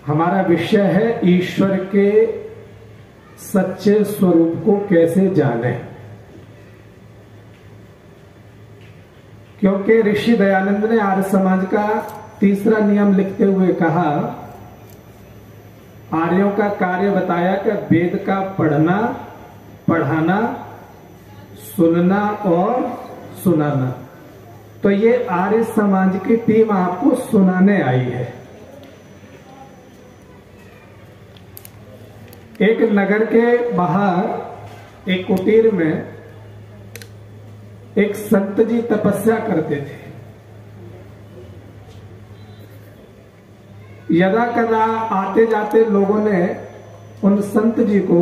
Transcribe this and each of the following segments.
हमारा विषय है ईश्वर के सच्चे स्वरूप को कैसे जाने। क्योंकि ऋषि दयानंद ने आर्य समाज का तीसरा नियम लिखते हुए कहा, आर्यों का कार्य बताया कि वेद का पढ़ना, पढ़ाना, सुनना और सुनाना। तो ये आर्य समाज की टीम आपको सुनाने आई है। एक नगर के बाहर एक कुटीर में एक संत जी तपस्या करते थे। यदा कदा आते जाते लोगों ने उन संत जी को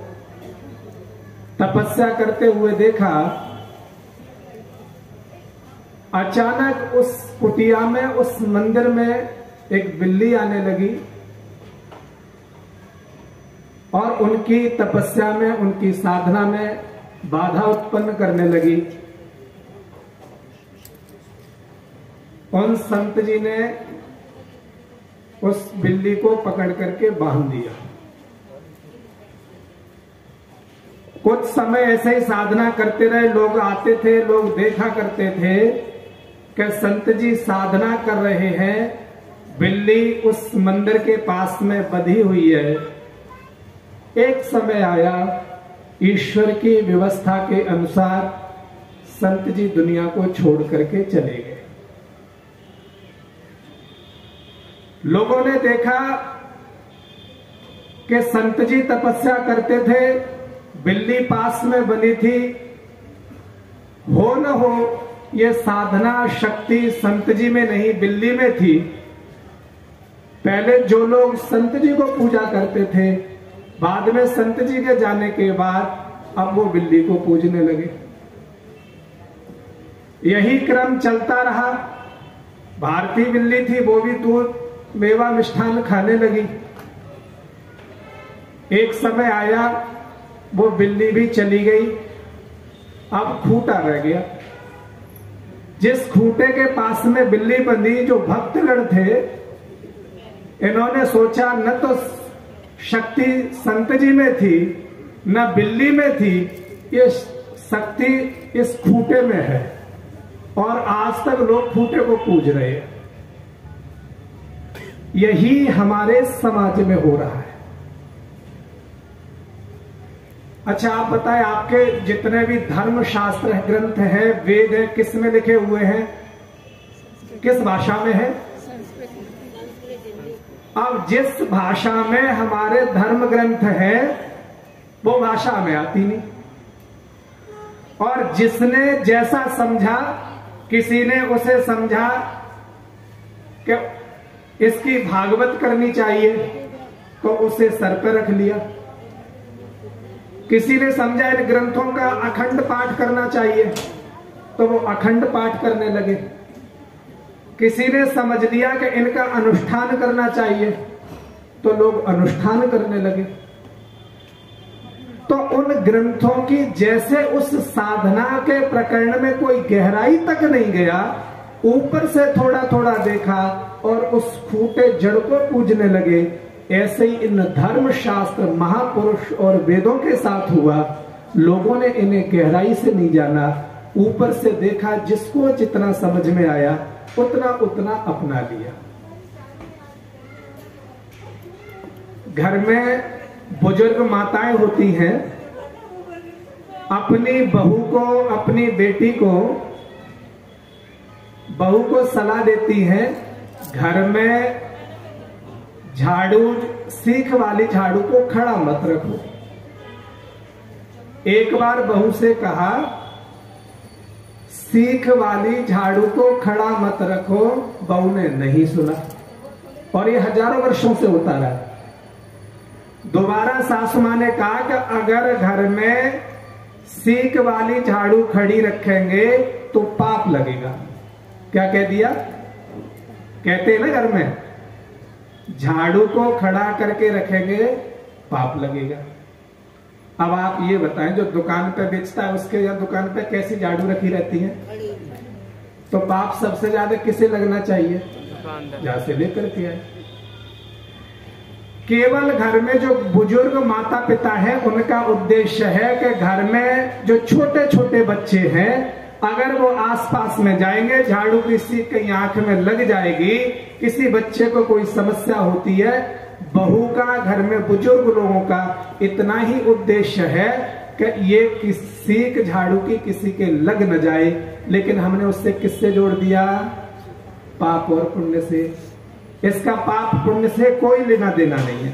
तपस्या करते हुए देखा। अचानक उस कुटिया में, उस मंदिर में एक बिल्ली आने लगी और उनकी तपस्या में, उनकी साधना में बाधा उत्पन्न करने लगी। उन संत जी ने उस बिल्ली को पकड़ करके बांध दिया। कुछ समय ऐसे ही साधना करते रहे। लोग आते थे, लोग देखा करते थे कि संत जी साधना कर रहे हैं, बिल्ली उस मंदिर के पास में बंधी हुई है। एक समय आया, ईश्वर की व्यवस्था के अनुसार संत जी दुनिया को छोड़ करके चले गए। लोगों ने देखा कि संत जी तपस्या करते थे, बिल्ली पास में बनी थी। हो न हो ये साधना शक्ति संत जी में नहीं, बिल्ली में थी। पहले जो लोग संत जी को पूजा करते थे, बाद में संत जी के जाने के बाद अब वो बिल्ली को पूजने लगे। यही क्रम चलता रहा। भारतीय बिल्ली थी, वो भी दूध, मेवा, मिष्ठान खाने लगी। एक समय आया, वो बिल्ली भी चली गई। अब खूंटा रह गया। जिस खूंटे के पास में बिल्ली बंधी, जो भक्तगण थे, इन्होंने सोचा न तो शक्ति संत जी में थी, न बिल्ली में थी, ये शक्ति इस खूंटे में है। और आज तक लोग खूंटे को पूज रहे हैं। यही हमारे समाज में हो रहा है। अच्छा, आप बताएं, आपके जितने भी धर्म शास्त्र ग्रंथ हैं, वेद है, किस में लिखे हुए हैं, किस भाषा में है? अब जिस भाषा में हमारे धर्म ग्रंथ है, वो भाषा में आती नहीं। और जिसने जैसा समझा, किसी ने उसे समझा कि इसकी भागवत करनी चाहिए, तो उसे सर पर रख लिया। किसी ने समझा इन ग्रंथों का अखंड पाठ करना चाहिए, तो वो अखंड पाठ करने लगे। किसी ने समझ लिया कि इनका अनुष्ठान करना चाहिए, तो लोग अनुष्ठान करने लगे। तो उन ग्रंथों की जैसे उस साधना के प्रकरण में कोई गहराई तक नहीं गया, ऊपर से थोड़ा थोड़ा देखा और उस खूंटे जड़ को पूजने लगे। ऐसे ही इन धर्म शास्त्र, महापुरुष और वेदों के साथ हुआ। लोगों ने इन्हें गहराई से नहीं जाना, ऊपर से देखा, जिसको जितना समझ में आया उतना उतना अपना लिया। घर में बुजुर्ग माताएं होती हैं, अपनी बहू को, अपनी बेटी को, बहू को सलाह देती हैं, घर में झाड़ू, सीख वाली झाड़ू को खड़ा मत रखो। एक बार बहू से कहा, सीख वाली झाड़ू को खड़ा मत रखो। बहू ने नहीं सुना और ये हजारों वर्षों से होता रहा। दोबारा सासू मां ने कहा कि अगर घर में सीख वाली झाड़ू खड़ी रखेंगे तो पाप लगेगा। क्या कह दिया? कहते हैं ना, घर में झाड़ू को खड़ा करके रखेंगे पाप लगेगा। अब आप ये बताएं, जो दुकान पे बेचता है उसके या दुकान पे कैसी झाड़ू रखी रहती है? तो पाप सबसे ज्यादा किसे लगना चाहिए? जहां से लेकर के आए। केवल घर में जो बुजुर्ग माता पिता है उनका उद्देश्य है कि घर में जो छोटे छोटे बच्चे हैं अगर वो आसपास में जाएंगे, झाड़ू किसी की आंख में लग जाएगी, किसी बच्चे को कोई समस्या होती है, बहू का, घर में बुजुर्ग लोगों का इतना ही उद्देश्य है कि ये किसी के झाड़ू की किसी के लग न जाए। लेकिन हमने उससे किससे जोड़ दिया? पाप और पुण्य से। इसका पाप पुण्य से कोई लेना देना नहीं है।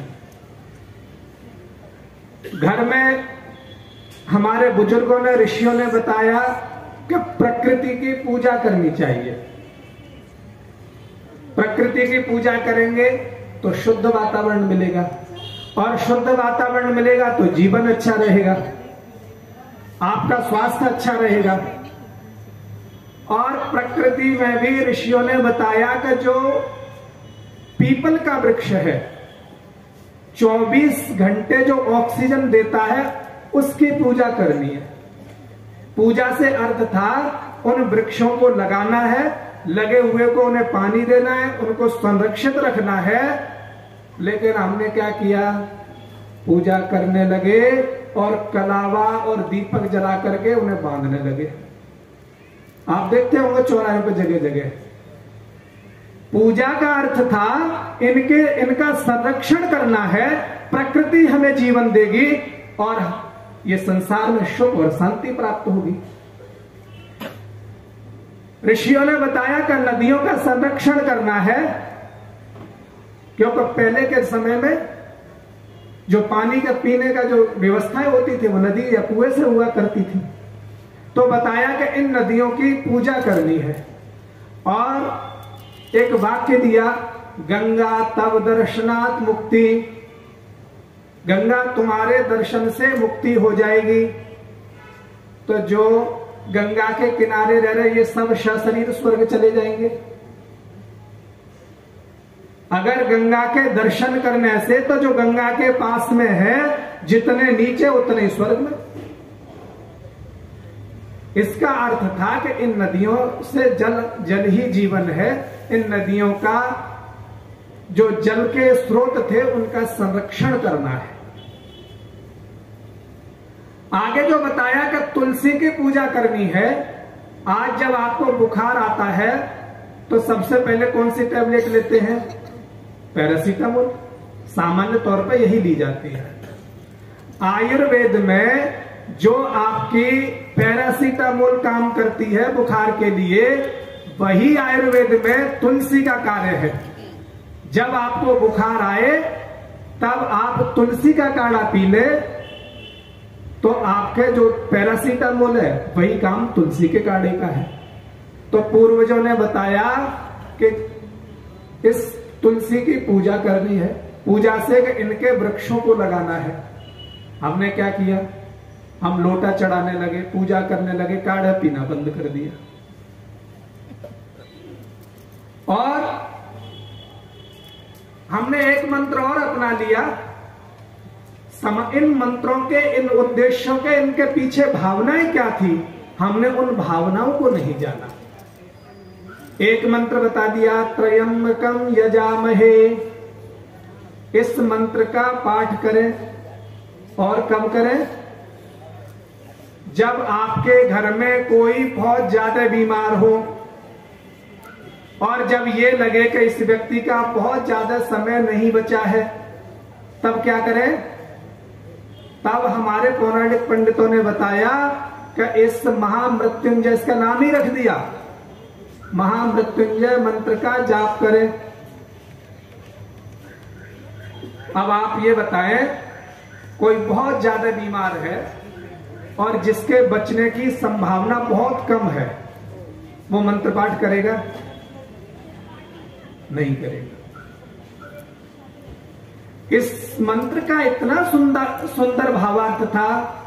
घर में हमारे बुजुर्गों ने, ऋषियों ने बताया कि प्रकृति की पूजा करनी चाहिए। प्रकृति की पूजा करेंगे तो शुद्ध वातावरण मिलेगा, और शुद्ध वातावरण मिलेगा तो जीवन अच्छा रहेगा, आपका स्वास्थ्य अच्छा रहेगा। और प्रकृति में भी ऋषियों ने बताया कि जो पीपल का वृक्ष है 24 घंटे जो ऑक्सीजन देता है उसकी पूजा करनी है। पूजा से अर्थ था उन वृक्षों को लगाना है, लगे हुए को उन्हें पानी देना है, उनको संरक्षित रखना है। लेकिन हमने क्या किया? पूजा करने लगे और कलावा और दीपक जला करके उन्हें बांधने लगे। आप देखते होंगे चौराहे पे जगह जगह। पूजा का अर्थ था इनका संरक्षण करना है, प्रकृति हमें जीवन देगी और ये संसार में सुख और शांति प्राप्त होगी। ऋषियों ने बताया कि नदियों का संरक्षण करना है, क्योंकि पहले के समय में जो पानी का पीने का जो व्यवस्थाएं होती थी वो नदी या कुएं से हुआ करती थी। तो बताया कि इन नदियों की पूजा करनी है। और एक वाक्य दिया, गंगा तव दर्शनात् मुक्ति, गंगा तुम्हारे दर्शन से मुक्ति हो जाएगी। तो जो गंगा के किनारे रह रहे ये सब सशरीर स्वर्ग चले जाएंगे। अगर गंगा के दर्शन करने से तो जो गंगा के पास में है जितने नीचे उतने स्वर्ग में। इसका अर्थ था कि इन नदियों से जल ही जीवन है। इन नदियों का जो जल के स्रोत थे उनका संरक्षण करना है। आगे जो बताया कि तुलसी की पूजा करनी है। आज जब आपको बुखार आता है तो सबसे पहले कौन सी टैबलेट लेते हैं? पैरासीटामोल। सामान्य तौर पर यही ली जाती है। आयुर्वेद में जो आपकी पैरासीटामोल काम करती है बुखार के लिए, वही आयुर्वेद में तुलसी का कार्य है। जब आपको बुखार आए तब आप तुलसी का काढ़ा पी ले तो आपके जो पैरासीटामोल है वही काम तुलसी के काढ़े का है। तो पूर्वजों ने बताया कि इस तुलसी की पूजा करनी है। पूजा से इनके वृक्षों को लगाना है। हमने क्या किया? हम लोटा चढ़ाने लगे, पूजा करने लगे, काढ़ा पीना बंद कर दिया। और हमने एक मंत्र और अपना लिया। इन मंत्रों के, इन उद्देश्यों के, इनके पीछे भावनाएं क्या थी, हमने उन भावनाओं को नहीं जाना। एक मंत्र बता दिया, त्रयंबकम यजामहे। इस मंत्र का पाठ करें। और कब करें? जब आपके घर में कोई बहुत ज्यादा बीमार हो और जब ये लगे कि इस व्यक्ति का बहुत ज्यादा समय नहीं बचा है, तब क्या करें? तब हमारे पौराणिक पंडितों ने बताया कि इस महामृत्युंजय, इसका नाम ही रख दिया, महामृत्युंजय मंत्र का जाप करें। अब आप ये बताएं, कोई बहुत ज्यादा बीमार है और जिसके बचने की संभावना बहुत कम है, वो मंत्र पाठ करेगा? नहीं करेगा। इस मंत्र का इतना सुंदर भावार्थ था,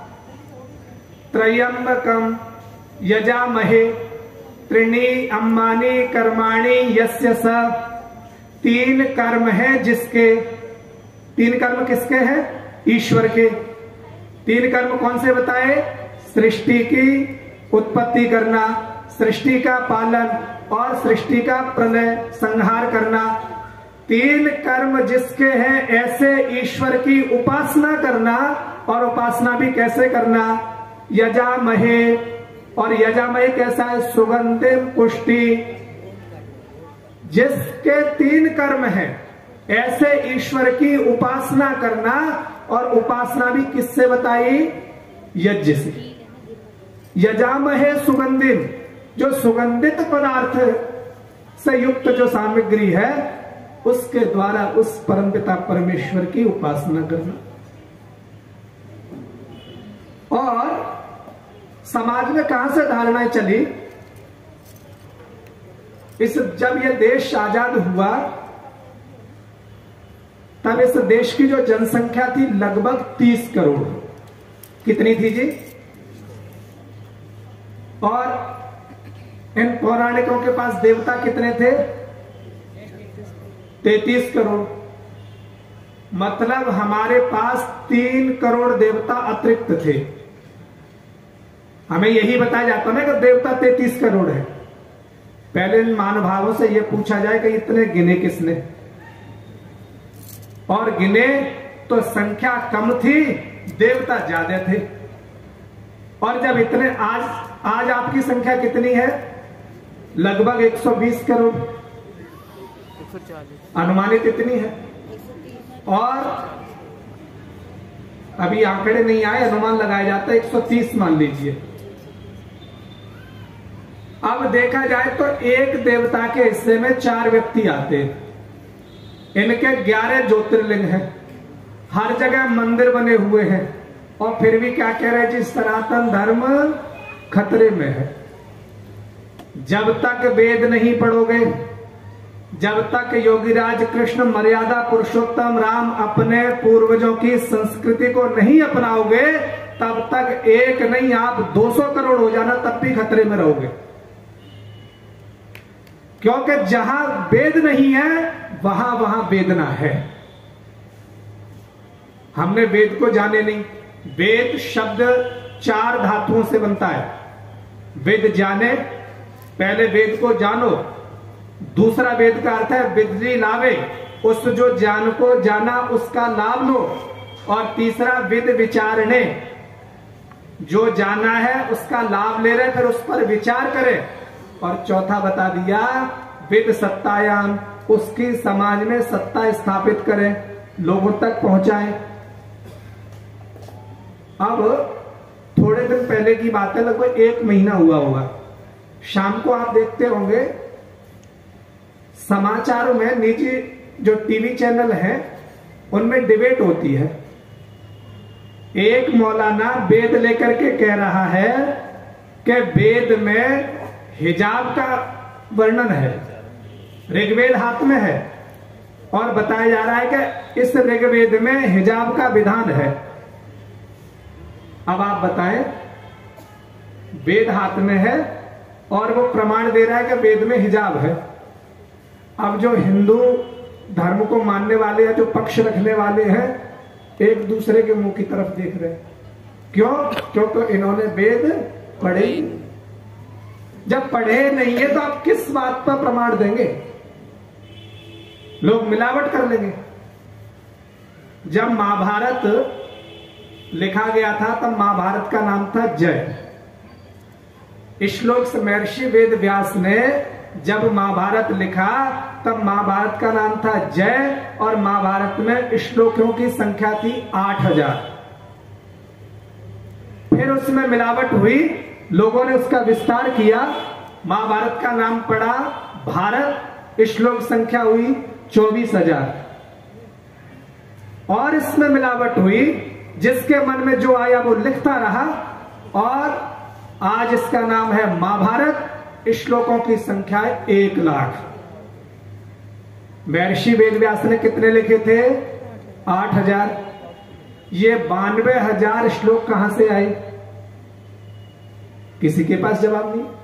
त्रयंबकम यजामहे त्रीणि अम्मानि कर्माणि यस्य स। 3 कर्म है जिसके। 3 कर्म किसके हैं? ईश्वर के। 3 कर्म कौन से बताए? सृष्टि की उत्पत्ति करना, सृष्टि का पालन और सृष्टि का प्रलय संहार करना। तीन कर्म जिसके हैं ऐसे ईश्वर की उपासना करना, और उपासना भी कैसे करना, यजामहे, और यजामहे कैसा है, सुगंधिम पुष्टि। जिसके तीन कर्म हैं ऐसे ईश्वर की उपासना करना, और उपासना भी किससे बताई, यज्ञ से। यजामहे सुगंधिम, जो सुगंधित पदार्थ से युक्त जो सामग्री है उसके द्वारा उस परमपिता परमेश्वर की उपासना करना। और समाज में कहां से धारणाएं चली, जब यह देश आजाद हुआ तब इस देश की जो जनसंख्या थी लगभग 30 करोड़। कितनी थी जी? और इन पौराणिकों के पास देवता कितने थे? 33 करोड़। मतलब हमारे पास 3 करोड़ देवता अतिरिक्त थे। हमें यही बताया जाता ना कि देवता 33 करोड़ है। पहले इन महानुभावों से यह पूछा जाए कि इतने गिने किसने, और गिने तो संख्या कम थी, देवता ज्यादा थे। और जब इतने आज आपकी संख्या कितनी है? लगभग 120 करोड़, 140 अनुमानित इतनी है। और अभी आंकड़े नहीं आए, अनुमान लगाया जाता है 130 मान लीजिए। अब देखा जाए तो एक देवता के हिस्से में 4 व्यक्ति आते हैं। इनके 11 ज्योतिर्लिंग हैं, हर जगह मंदिर बने हुए हैं, और फिर भी क्या कह रहे हैं जी, सनातन धर्म खतरे में है। जब तक वेद नहीं पढ़ोगे, जब तक योगीराज कृष्ण मर्यादा पुरुषोत्तम राम अपने पूर्वजों की संस्कृति को नहीं अपनाओगे, तब तक एक नहीं आप 200 करोड़ हो जाना तब भी खतरे में रहोगे। क्योंकि जहां वेद नहीं है वहां वेदना है। हमने वेद को जाने नहीं। वेद शब्द 4 धातुओं से बनता है। वेद जाने, पहले वेद को जानो। दूसरा वेद का अर्थ है विद्धि लावे, उस जो ज्ञान को जाना उसका लाभ लो। और तीसरा विद विचारणे, जो जाना है उसका लाभ ले रहे फिर उस पर विचार करें। और चौथा बता दिया विद सत्तायाम, उसकी समाज में सत्ता स्थापित करें, लोगों तक पहुंचाएं। अब थोड़े दिन पहले की बात है, लगभग 1 महीना हुआ होगा। शाम को आप देखते होंगे समाचारों में, निजी जो टीवी चैनल है उनमें डिबेट होती है। एक मौलाना वेद लेकर के कह रहा है कि वेद में हिजाब का वर्णन है, ऋग्वेद हाथ में है, और बताया जा रहा है कि इस ऋग्वेद में हिजाब का विधान है। अब आप बताएं, वेद हाथ में है और वो प्रमाण दे रहा है कि वेद में हिजाब है। अब जो हिंदू धर्म को मानने वाले हैं, जो पक्ष रखने वाले हैं, एक दूसरे के मुंह की तरफ देख रहे हैं। क्यों? क्योंकि इन्होंने वेद पढ़े ही नहीं। जब पढ़े नहीं है तो आप किस बात पर प्रमाण देंगे? लोग मिलावट कर लेंगे। जब महाभारत लिखा गया था तब महाभारत का नाम था जय। श्लोक से महर्षि वेद व्यास ने जब महाभारत लिखा तब महाभारत का नाम था जय, और महाभारत में श्लोकों की संख्या थी 8000। फिर उसमें मिलावट हुई, लोगों ने उसका विस्तार किया, महाभारत का नाम पड़ा भारत, श्लोक संख्या हुई 24000। और इसमें मिलावट हुई, जिसके मन में जो आया वो लिखता रहा, और आज इसका नाम है महाभारत। श्लोकों की संख्या 1,00,000। महर्षि वेदव्यास ने कितने लिखे थे? 8000। ये 92,000 श्लोक कहां से आए? किसी के पास जवाब नहीं।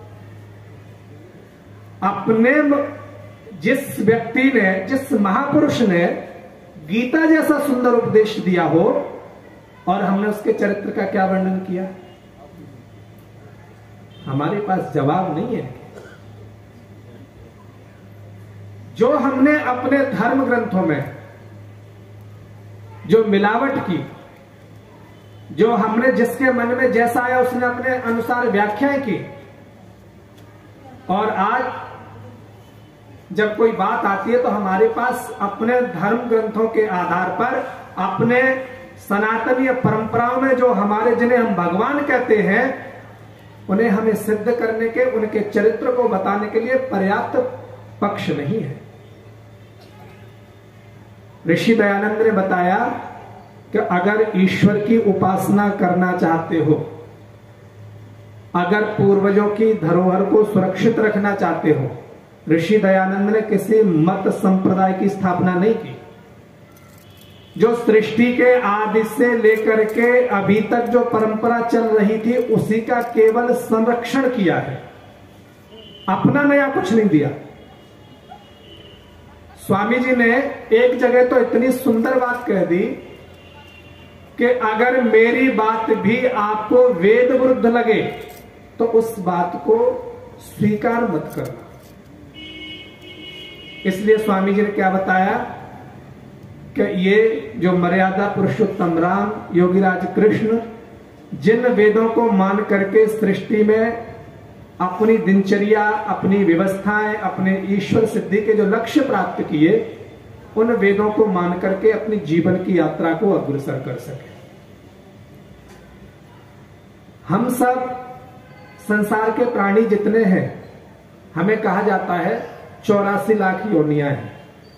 अपने जिस व्यक्ति ने, जिस महापुरुष ने गीता जैसा सुंदर उपदेश दिया हो, और हमने उसके चरित्र का क्या वर्णन किया? हमारे पास जवाब नहीं है। जो हमने अपने धर्म ग्रंथों में जो मिलावट की, जो हमने जिसके मन में जैसा आया उसने अपने अनुसार व्याख्याएं की, और आज जब कोई बात आती है तो हमारे पास अपने धर्म ग्रंथों के आधार पर, अपने सनातनीय परंपराओं में जो हमारे, जिन्हें हम भगवान कहते हैं, उन्हें हमें सिद्ध करने के, उनके चरित्र को बताने के लिए पर्याप्त पक्ष नहीं है। ऋषि दयानंद ने बताया कि अगर ईश्वर की उपासना करना चाहते हो, अगर पूर्वजों की धरोहर को सुरक्षित रखना चाहते हो, ऋषि दयानंद ने किसी मत संप्रदाय की स्थापना नहीं की। जो सृष्टि के आदि से लेकर के अभी तक जो परंपरा चल रही थी उसी का केवल संरक्षण किया है, अपना नया कुछ नहीं दिया। स्वामी जी ने एक जगह तो इतनी सुंदर बात कह दी कि अगर मेरी बात भी आपको वेद विरुद्ध लगे तो उस बात को स्वीकार मत करना। इसलिए स्वामी जी ने क्या बताया कि ये जो मर्यादा पुरुषोत्तम राम, योगीराज कृष्ण, जिन वेदों को मान करके सृष्टि में अपनी दिनचर्या, अपनी व्यवस्थाएं, अपने ईश्वर सिद्धि के जो लक्ष्य प्राप्त किए, उन वेदों को मान करके अपनी जीवन की यात्रा को अग्रसर कर सके। हम सब संसार के प्राणी जितने हैं, हमें कहा जाता है 84 लाख योनियां हैं।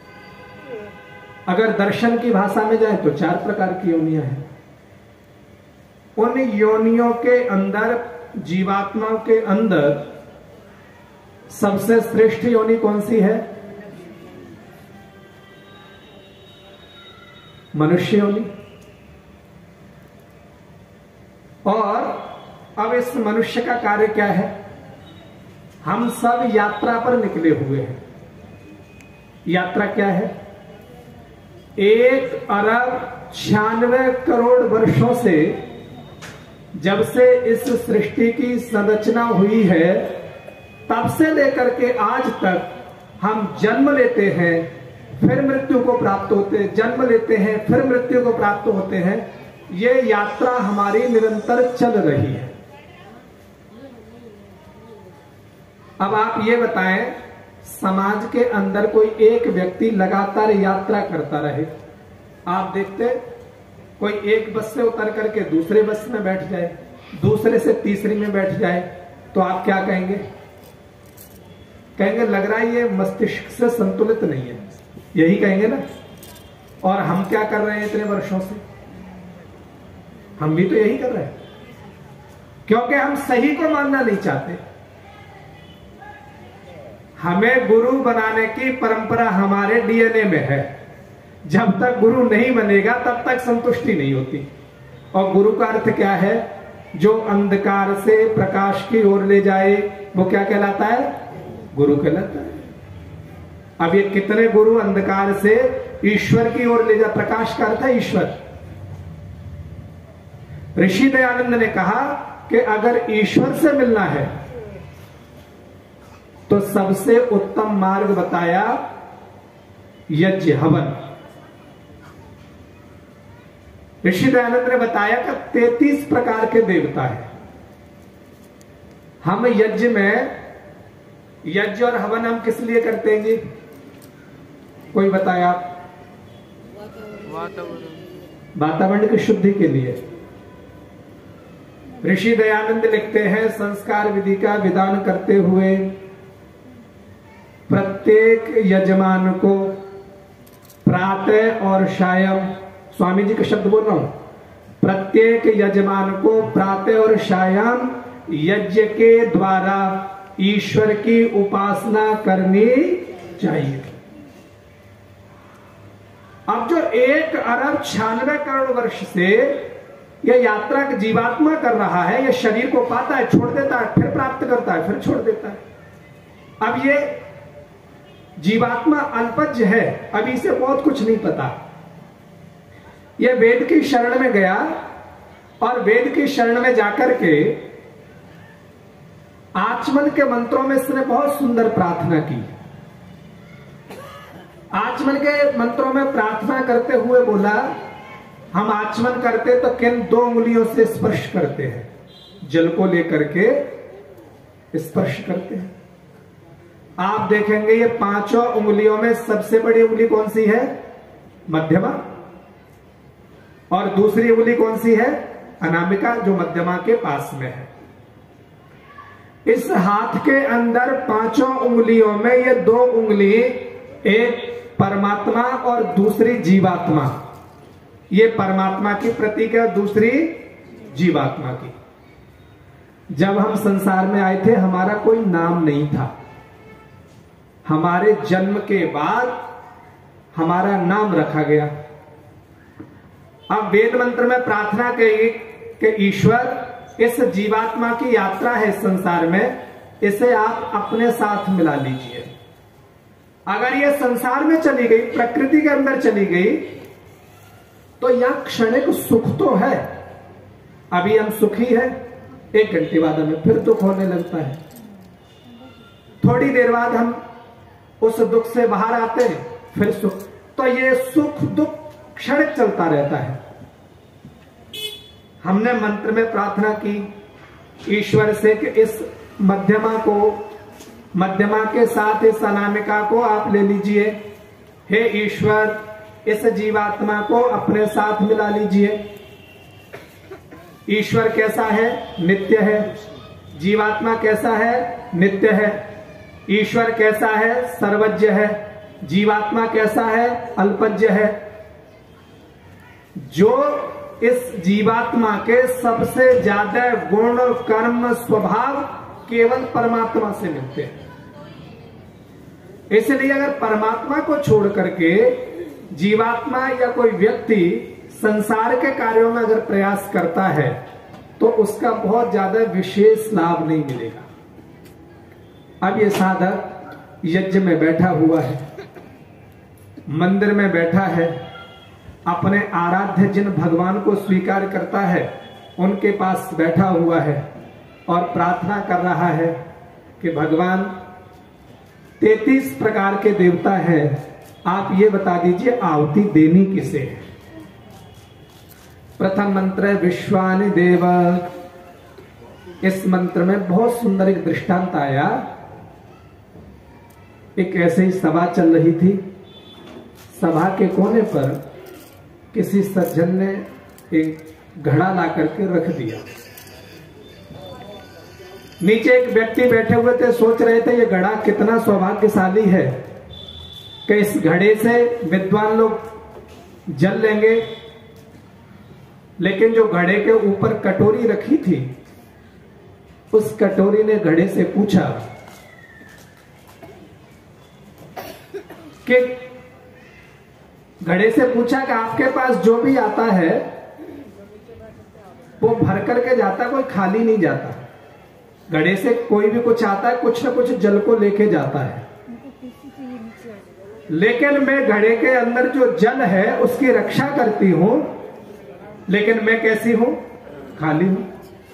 अगर दर्शन की भाषा में जाए तो 4 प्रकार की योनियां हैं। उन योनियों के अंदर, जीवात्माओं के अंदर सबसे श्रेष्ठ योनि कौन सी है? मनुष्य योनि। और अब इस मनुष्य का कार्य क्या है? हम सब यात्रा पर निकले हुए हैं। यात्रा क्या है? 1 अरब 96 करोड़ वर्षों से, जब से इस सृष्टि की संरचना हुई है, तब से लेकर के आज तक हम जन्म लेते हैं, फिर मृत्यु को प्राप्त होते हैं, जन्म लेते हैं, फिर मृत्यु को प्राप्त होते हैं। ये यात्रा हमारी निरंतर चल रही है। अब आप ये बताएं, समाज के अंदर कोई एक व्यक्ति लगातार यात्रा करता रहे, आप देखते कोई एक बस से उतर करके दूसरे बस में बैठ जाए, दूसरे से तीसरी में बैठ जाए, तो आप क्या कहेंगे? कहेंगे लग रहा है ये मस्तिष्क से संतुलित नहीं है, यही कहेंगे ना। और हम क्या कर रहे हैं इतने वर्षों से? हम भी तो यही कर रहे हैं, क्योंकि हम सही को मानना नहीं चाहते। हमें गुरु बनाने की परंपरा हमारे डीएनए में है। जब तक गुरु नहीं बनेगा तब तक संतुष्टि नहीं होती। और गुरु का अर्थ क्या है? जो अंधकार से प्रकाश की ओर ले जाए, वो क्या कहलाता है? गुरु कहलाता है। अब ये कितने गुरु अंधकार से ईश्वर की ओर ले जा, प्रकाश का अर्थ है ईश्वर। ऋषि दयानंद ने कहा कि अगर ईश्वर से मिलना है तो सबसे उत्तम मार्ग बताया यज्ञ, हवन। ऋषि दयानंद ने बताया कि 33 प्रकार के देवता हैं। हम यज्ञ में, यज्ञ और हवन हम किस लिए करते हैं जी? कोई बताया? वातावरण की शुद्धि के लिए। ऋषि दयानंद लिखते हैं, संस्कार विधि का विधान करते हुए प्रत्येक यजमान को प्रातः और सायं, स्वामी जी के शब्द बोल रहा हूं, प्रत्येक यजमान को प्रातः और सायं यज्ञ के द्वारा ईश्वर की उपासना करनी चाहिए। अब जो 1 अरब 96 करोड़ वर्ष से यह यात्रा जीवात्मा कर रहा है, यह शरीर को पाता है, छोड़ देता है, फिर प्राप्त करता है, फिर छोड़ देता है। अब ये जीवात्मा अल्पज्ञ है, अभी इसे बहुत कुछ नहीं पता। यह वेद की शरण में गया और वेद की शरण में जाकर के आचमन के मंत्रों में इसने बहुत सुंदर प्रार्थना की। आचमन के मंत्रों में प्रार्थना करते हुए बोला, हम आचमन करते तो किन 2 उंगलियों से स्पर्श करते हैं, जल को लेकर के स्पर्श करते हैं। आप देखेंगे ये 5 उंगलियों में सबसे बड़ी उंगली कौन सी है? मध्यमा। और दूसरी उंगली कौन सी है? अनामिका, जो मध्यमा के पास में है। इस हाथ के अंदर 5 उंगलियों में ये 2 उंगली, एक परमात्मा और दूसरी जीवात्मा, ये परमात्मा की प्रतीक है और दूसरी जीवात्मा की। जब हम संसार में आए थे हमारा कोई नाम नहीं था। हमारे जन्म के बाद हमारा नाम रखा गया। अब वेद मंत्र में प्रार्थना कही कि ईश्वर, इस जीवात्मा की यात्रा है संसार में, इसे आप अपने साथ मिला लीजिए। अगर ये संसार में चली गई, प्रकृति के अंदर चली गई, तो यहां क्षणिक सुख तो है, अभी हम सुखी हैं, 1 घंटे बाद हमें फिर दुख होने लगता है। थोड़ी देर बाद हम उस दुख से बाहर आते हैं, फिर सुख। तो ये सुख दुख क्षणिक चलता रहता है। हमने मंत्र में प्रार्थना की ईश्वर से कि इस मध्यमा के साथ इस अनामिका को आप ले लीजिए। हे ईश्वर, इस जीवात्मा को अपने साथ मिला लीजिए। ईश्वर कैसा है? नित्य है। जीवात्मा कैसा है? नित्य है। ईश्वर कैसा है? सर्वज्ञ है। जीवात्मा कैसा है? अल्पज्ञ है। जो इस जीवात्मा के सबसे ज्यादा गुण, कर्म, स्वभाव केवल परमात्मा से मिलते हैं। इसलिए अगर परमात्मा को छोड़ करके जीवात्मा या कोई व्यक्ति संसार के कार्यों में अगर प्रयास करता है तो उसका बहुत ज्यादा विशेष लाभ नहीं मिलेगा। अब ये साधक यज्ञ में बैठा हुआ है, मंदिर में बैठा है, अपने आराध्य जिन भगवान को स्वीकार करता है उनके पास बैठा हुआ है और प्रार्थना कर रहा है कि भगवान 33 प्रकार के देवता हैं, आप ये बता दीजिए आहुति देनी किसे है। प्रथम मंत्र है विश्वानि देव। इस मंत्र में बहुत सुंदर एक दृष्टांत आया। एक ऐसे ही सभा चल रही थी। सभा के कोने पर किसी सज्जन ने एक घड़ा ला करके रख दिया। नीचे एक व्यक्ति बैठे हुए थे, सोच रहे थे ये घड़ा कितना सौभाग्यशाली है कि इस घड़े से विद्वान लोग जल लेंगे। लेकिन जो घड़े के ऊपर कटोरी रखी थी, उस कटोरी ने घड़े से पूछा कि कि आपके पास जो भी आता है वो भर करके जाता, कोई खाली नहीं जाता। घड़े से कोई भी कुछ आता है, कुछ ना कुछ जल को लेके जाता है। लेकिन मैं घड़े के अंदर जो जल है उसकी रक्षा करती हूं, लेकिन मैं कैसी हूं? खाली हूं।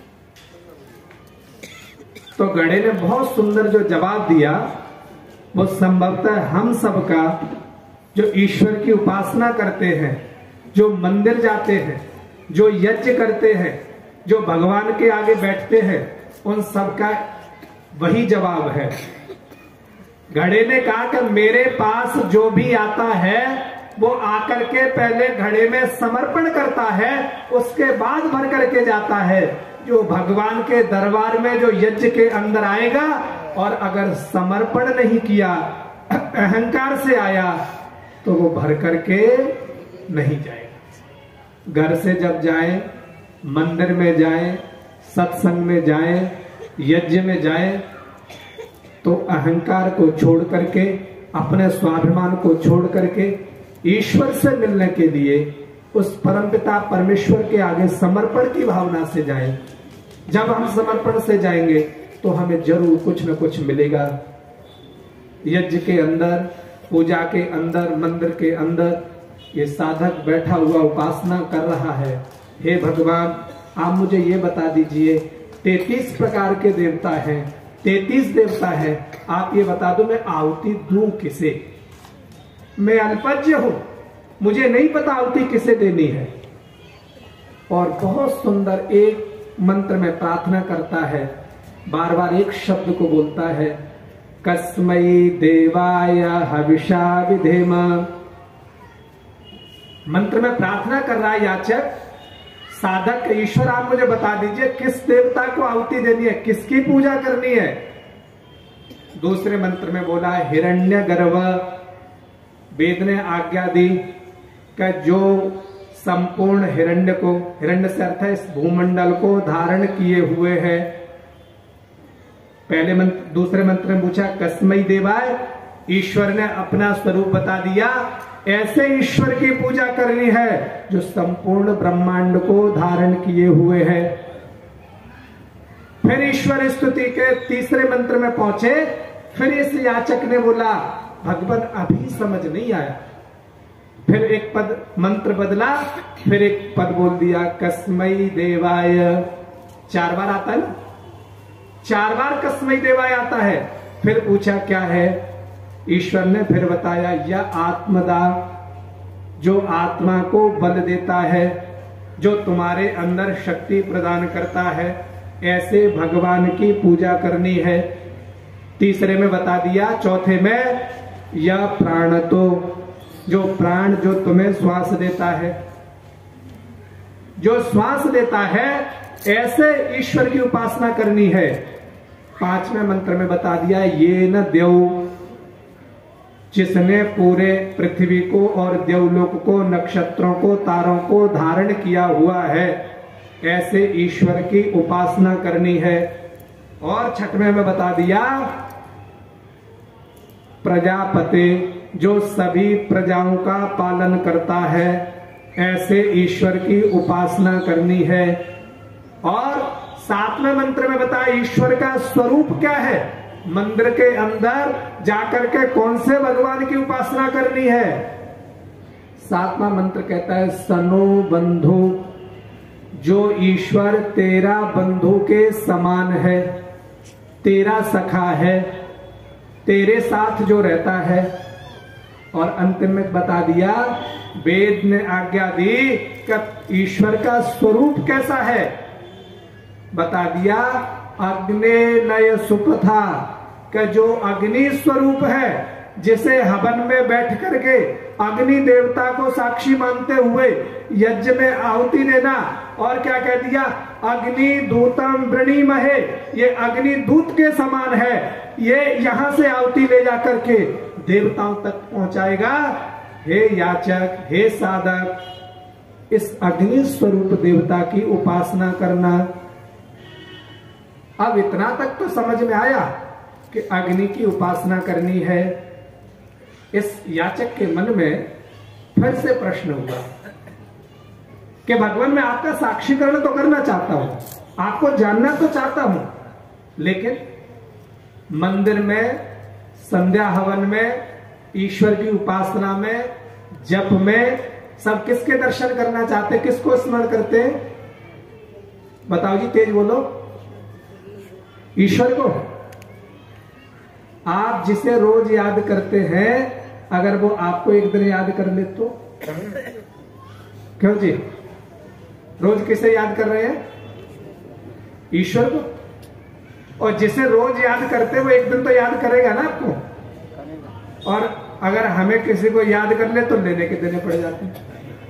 तो घड़े ने बहुत सुंदर जो जवाब दिया, वो संभवतः हम सबका जो ईश्वर की उपासना करते हैं, जो मंदिर जाते हैं, जो यज्ञ करते हैं, जो भगवान के आगे बैठते हैं, उन सबका वही जवाब है। घड़े ने कहा कि मेरे पास जो भी आता है वो आकर के पहले घड़े में समर्पण करता है, उसके बाद भर करके जाता है। जो भगवान के दरबार में जो यज्ञ के अंदर आएगा और अगर समर्पण नहीं किया, अहंकार से आया, तो वो भर करके नहीं जाएगा। घर से जब जाए, मंदिर में जाए, सत्संग में जाए, यज्ञ में जाए, तो अहंकार को छोड़ करके, अपने स्वाभिमान को छोड़ करके ईश्वर से मिलने के लिए उस परमपिता परमेश्वर के आगे समर्पण की भावना से जाएं। जब हम समर्पण से जाएंगे तो हमें जरूर कुछ न कुछ मिलेगा। यज्ञ के अंदर, पूजा के अंदर, मंदिर के अंदर ये साधक बैठा हुआ उपासना कर रहा है। हे भगवान, आप मुझे ये बता दीजिए 33 प्रकार के देवता हैं, 33 देवता है, आप ये बता दो मैं आहुति दूं किसे? मैं अल्पज्ञ हूं, मुझे नहीं पता आहुति किसे देनी है। और बहुत सुंदर एक मंत्र में प्रार्थना करता है, बार बार एक शब्द को बोलता है, कस्मै देवाय हविषा विधेम। मंत्र में प्रार्थना कर रहा है याचक, साधक, ईश्वर आप मुझे बता दीजिए किस देवता को आहुति देनी है, किसकी पूजा करनी है। दूसरे मंत्र में बोला हिरण्य गर्भ, वेद ने आज्ञा दी कि जो संपूर्ण हिरण्य को, हिरण्य से अर्थ है इस भूमंडल को धारण किए हुए है। पहले मंत्र, दूसरे मंत्र में पूछा कस्मै देवाय, ईश्वर ने अपना स्वरूप बता दिया, ऐसे ईश्वर की पूजा करनी है जो संपूर्ण ब्रह्मांड को धारण किए हुए है। फिर ईश्वर स्तुति के तीसरे मंत्र में पहुंचे, फिर इस याचक ने बोला भगवान अभी समझ नहीं आया। फिर एक पद मंत्र बदला, फिर एक पद बोल दिया कस्मै देवाय। 4 बार आता है ना, 4 बार कस्मै देवाय आता है। फिर पूछा क्या है, ईश्वर ने फिर बताया यह आत्मदा, जो आत्मा को बल देता है, जो तुम्हारे अंदर शक्ति प्रदान करता है, ऐसे भगवान की पूजा करनी है। तीसरे में बता दिया, चौथे में यह प्राण, तो जो प्राण जो तुम्हें श्वास देता है, जो श्वास देता है, ऐसे ईश्वर की उपासना करनी है। 5वें मंत्र में बता दिया ये न देव, जिसने पूरे पृथ्वी को और देवलोक को, नक्षत्रों को, तारों को धारण किया हुआ है, ऐसे ईश्वर की उपासना करनी है। और 6वें में बता दिया प्रजापति, जो सभी प्रजाओं का पालन करता है, ऐसे ईश्वर की उपासना करनी है। और 7वें मंत्र में बताया ईश्वर का स्वरूप क्या है, मंदिर के अंदर जाकर के कौन से भगवान की उपासना करनी है। 7वां मंत्र कहता है सनो बंधु, जो ईश्वर तेरा बंधु के समान है, तेरा सखा है, तेरे साथ जो रहता है। और अंतिम में बता दिया, वेद ने आज्ञा दी कि ईश्वर का स्वरूप कैसा है, बता दिया अग्नि नय सुपथा, का जो अग्नि स्वरूप है, जिसे हवन में बैठ करके अग्नि देवता को साक्षी मानते हुए यज्ञ में आहुति देना। और क्या कह दिया, अग्नि दूतम वृणीमहे, ये अग्नि दूत के समान है, ये यहां से आहुति ले जाकर के देवताओं तक पहुंचाएगा। हे याचक, हे साधक, इस अग्नि स्वरूप देवता की उपासना करना। अब इतना तक तो समझ में आया कि अग्नि की उपासना करनी है। इस याचक के मन में फिर से प्रश्न हुआ कि भगवान मैं आपका साक्षीकरण तो करना चाहता हूं, आपको जानना तो चाहता हूं, लेकिन मंदिर में, संध्या हवन में, ईश्वर की उपासना में, जप में, सब किसके दर्शन करना चाहते हैं, किसको स्मरण करते हैं, बताओ जी, तेज बोलो। ईश्वर को। आप जिसे रोज याद करते हैं, अगर वो आपको एक दिन याद कर ले तो क्यों जी, रोज किसे याद कर रहे हैं, ईश्वर को। और जिसे रोज याद करते वो एक दिन तो याद करेगा ना आपको। और अगर हमें किसी को याद कर ले तो लेने के देने पड़ जाते हैं।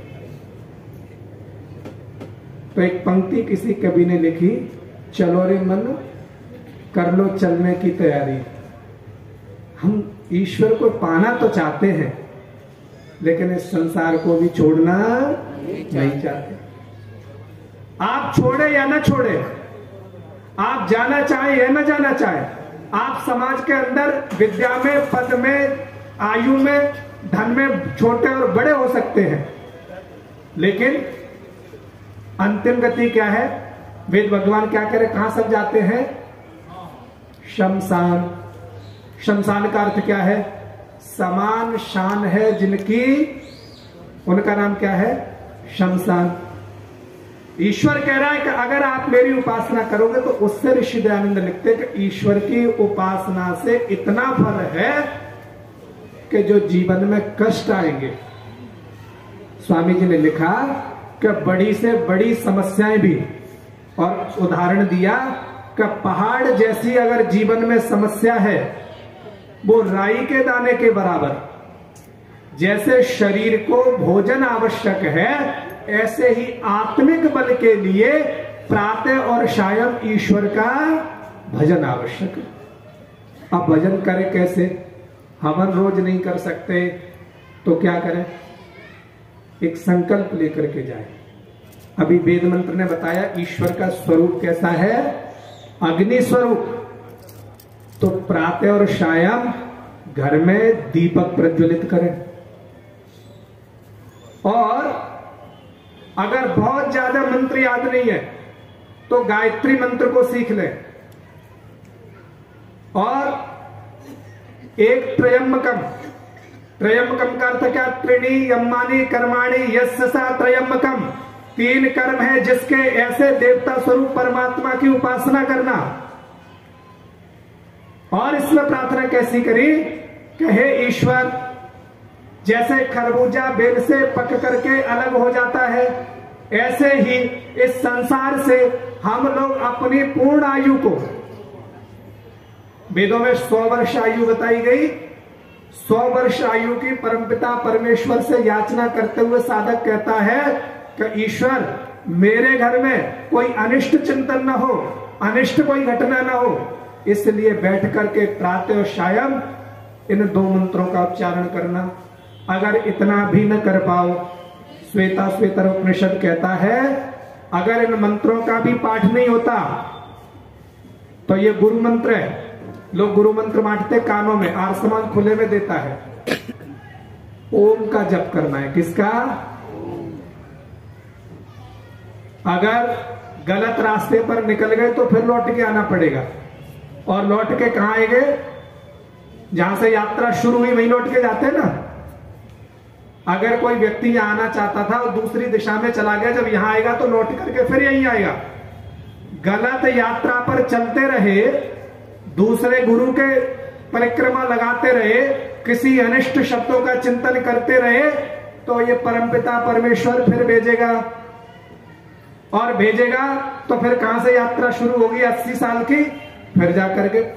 तो एक पंक्ति किसी कवि ने लिखी, चलो रे मन कर लो चलने की तैयारी। हम ईश्वर को पाना तो चाहते हैं, लेकिन इस संसार को भी छोड़ना नहीं चाहते। आप छोड़े या ना छोड़े, आप जाना चाहे या ना जाना चाहे, आप समाज के अंदर विद्या में, पद में, आयु में, धन में छोटे और बड़े हो सकते हैं, लेकिन अंतिम गति क्या है, वेद भगवान क्या कह रहे, कहां सब जाते हैं, शमशान। शमशान का अर्थ क्या है, समान शान है जिनकी, उनका नाम क्या है, शमशान। ईश्वर कह रहा है कि अगर आप मेरी उपासना करोगे तो उससे ऋषि दयानंद लिखते कि ईश्वर की उपासना से इतना फल है कि जो जीवन में कष्ट आएंगे, स्वामी जी ने लिखा कि बड़ी से बड़ी समस्याएं भी, और उदाहरण दिया कि पहाड़ जैसी अगर जीवन में समस्या है वो राई के दाने के बराबर। जैसे शरीर को भोजन आवश्यक है, ऐसे ही आत्मिक बल के लिए प्रातः और सायं ईश्वर का भजन आवश्यक है। अब भजन करें कैसे? हवन रोज नहीं कर सकते तो क्या करें? एक संकल्प लेकर के जाए। अभी वेद मंत्र ने बताया ईश्वर का स्वरूप कैसा है, अग्नि स्वरूप। तो प्रातः और सायं घर में दीपक प्रज्वलित करें, और अगर बहुत ज्यादा मंत्र याद नहीं है तो गायत्री मंत्र को सीख लें, और एक त्रयंबकम, त्रयंबकम का अर्थ क्या? त्रिणी यम्मानि कर्माणि यस्य सा त्रयंबकम। 3 कर्म है जिसके, ऐसे देवता स्वरूप परमात्मा की उपासना करना। और इसमें प्रार्थना कैसी करी कि हे ईश्वर, जैसे खरबूजा बेल से पक करके अलग हो जाता है, ऐसे ही इस संसार से हम लोग अपनी पूर्ण आयु को, वेदों में 100 वर्ष आयु बताई गई, 100 वर्ष आयु की परमपिता परमेश्वर से याचना करते हुए साधक कहता है कि ईश्वर, मेरे घर में कोई अनिष्ट चिंतन न हो, अनिष्ट कोई घटना न हो। इसलिए बैठ करके प्रातः और सायं इन 2 मंत्रों का उच्चारण करना। अगर इतना भी न कर पाओ, श्वेता श्वेतर उपनिषद कहता है अगर इन मंत्रों का भी पाठ नहीं होता तो ये गुरु मंत्र है। लोग गुरु मंत्र बांटते कानों में, आर्य समाज खुले में देता है। ओम का जप करना है। किसका? अगर गलत रास्ते पर निकल गए तो फिर लौट के आना पड़ेगा। और लौट के कहां आएंगे? जहां से यात्रा शुरू हुई वहीं लौट के जाते हैं ना। अगर कोई व्यक्ति यहां आना चाहता था और दूसरी दिशा में चला गया, जब यहां आएगा तो लौट करके फिर यहीं आएगा। गलत यात्रा पर चलते रहे, दूसरे गुरु के परिक्रमा लगाते रहे, किसी अनिष्ट शब्दों का चिंतन करते रहे, तो ये परमपिता परमेश्वर फिर भेजेगा। और भेजेगा तो फिर कहां से यात्रा शुरू होगी? 80 साल की, फिर जाकर के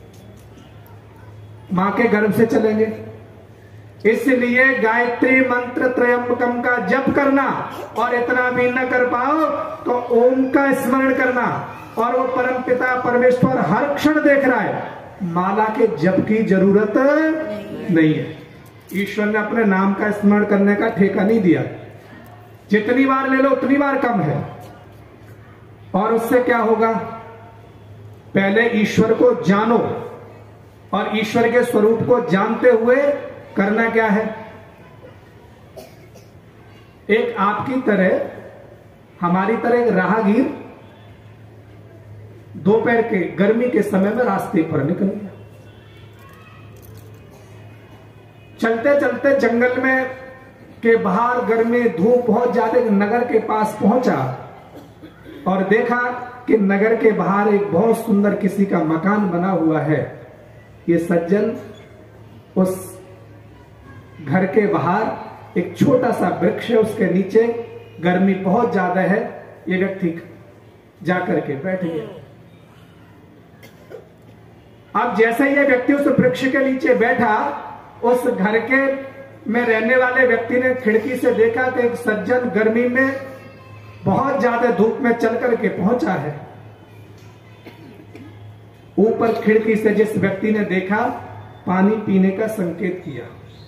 मां के गर्भ से चलेंगे। इसलिए गायत्री मंत्र त्रयंबकम का जप करना, और इतना भी न कर पाओ तो ओम का स्मरण करना। और वो परमपिता परमेश्वर हर क्षण देख रहा है, माला के जप की जरूरत नहीं है। ईश्वर ने अपने नाम का स्मरण करने का ठेका नहीं दिया। जितनी बार ले लो उतनी बार कम है। और उससे क्या होगा? पहले ईश्वर को जानो, और ईश्वर के स्वरूप को जानते हुए करना क्या है? एक आपकी तरह, हमारी तरह एक राहगीर दोपहर के गर्मी के समय में रास्ते पर निकल गया। चलते चलते जंगल में के बाहर गर्मी धूप बहुत ज्यादा, नगर के पास पहुंचा और देखा कि नगर के बाहर एक बहुत सुंदर किसी का मकान बना हुआ है। ये सज्जन उस घर के बाहर एक छोटा सा वृक्ष है, उसके नीचे गर्मी बहुत ज्यादा है, ये व्यक्ति जाकर के बैठ गया। अब जैसे ये व्यक्ति उस वृक्ष के नीचे बैठा, उस घर के में रहने वाले व्यक्ति ने खिड़की से देखा कि एक सज्जन गर्मी में बहुत ज्यादा धूप में चल करके पहुंचा है। ऊपर खिड़की से जिस व्यक्ति ने देखा, पानी पीने का संकेत किया।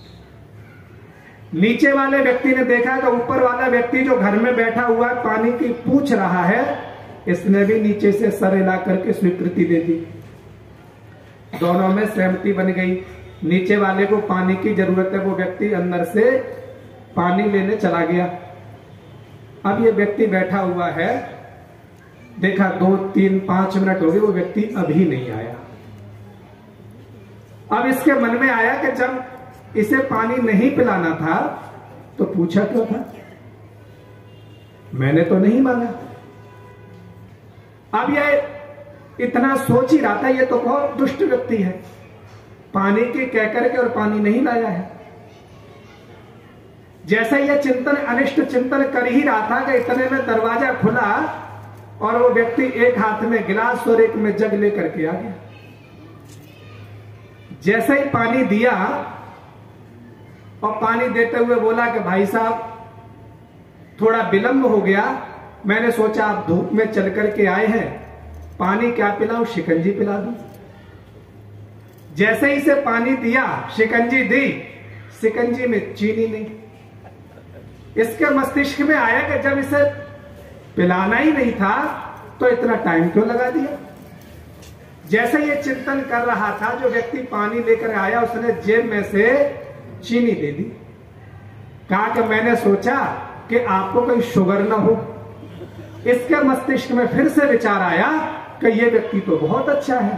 नीचे वाले व्यक्ति ने देखा कि ऊपर वाला व्यक्ति जो घर में बैठा हुआ है पानी की पूछ रहा है, इसने भी नीचे से सर हिला करके स्वीकृति दे दी। दोनों में सहमति बन गई। नीचे वाले को पानी की जरूरत है, वो व्यक्ति अंदर से पानी लेने चला गया। अब ये व्यक्ति बैठा हुआ है, देखा 2, 3, 5 मिनट हो गए, वो व्यक्ति अभी नहीं आया। अब इसके मन में आया कि जब इसे पानी नहीं पिलाना था तो पूछा क्यों था? मैंने तो नहीं मांगा। अब ये इतना सोच ही रहा था, ये तो बहुत दुष्ट व्यक्ति है, पानी की कह करके और पानी नहीं लाया है। जैसे यह चिंतन अनिष्ट चिंतन कर ही रहा था कि इतने में दरवाजा खुला और वो व्यक्ति एक हाथ में गिलास और एक में जग लेकर के आ गया। जैसे ही पानी दिया और पानी देते हुए बोला कि भाई साहब थोड़ा विलंब हो गया, मैंने सोचा आप धूप में चल करके आए हैं, पानी क्या पिलाऊं, शिकंजी पिला दूं। जैसे ही से पानी दिया, शिकंजी दी, शिकंजी में चीनी नहीं। इसके मस्तिष्क में आया कि जब इसे पिलाना ही नहीं था तो इतना टाइम क्यों लगा दिया। जैसे ये चिंतन कर रहा था, जो व्यक्ति पानी लेकर आया उसने जेब में से चीनी दे दी। कहा कि मैंने सोचा कि आपको कोई शुगर ना हो। इसके मस्तिष्क में फिर से विचार आया कि यह व्यक्ति तो बहुत अच्छा है।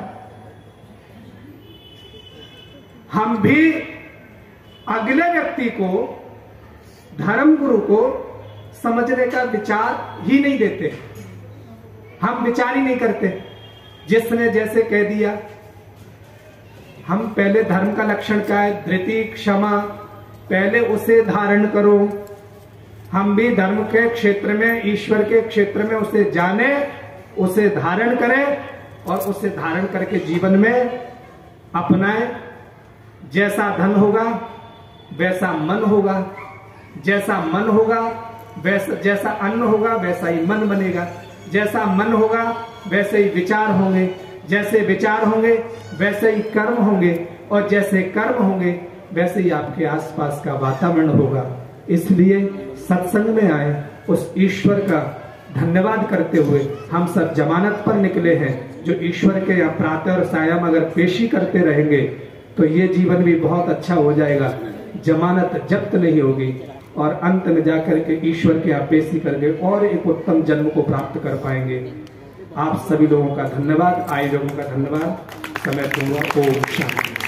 हम भी अगले व्यक्ति को, धर्म गुरु को समझने का विचार ही नहीं देते, हम विचार ही नहीं करते। जिसने जैसे कह दिया, हम पहले धर्म का लक्षण क्या है, धृति क्षमा, पहले उसे धारण करो। हम भी धर्म के क्षेत्र में, ईश्वर के क्षेत्र में उसे जाने, उसे धारण करें और उसे धारण करके जीवन में अपनाएं। जैसा धन होगा वैसा मन होगा, जैसा मन होगा वैसा, जैसा अन्न होगा वैसा ही मन बनेगा, जैसा मन होगा वैसे ही विचार होंगे, जैसे विचार होंगे वैसे ही कर्म होंगे, और जैसे कर्म होंगे वैसे ही आपके आसपास का वातावरण होगा। इसलिए सत्संग में आए, उस ईश्वर का धन्यवाद करते हुए हम सब जमानत पर निकले हैं। जो ईश्वर के यहाँ प्रातः और सायं अगर पेशी करते रहेंगे तो ये जीवन भी बहुत अच्छा हो जाएगा, जमानत जब्त नहीं होगी और अंत में जाकर के ईश्वर के यहाँ पेशी करके और एक उत्तम जन्म को प्राप्त कर पाएंगे। आप सभी लोगों का धन्यवाद, आए लोगों का धन्यवाद। समय दूंगा। ओम शांति।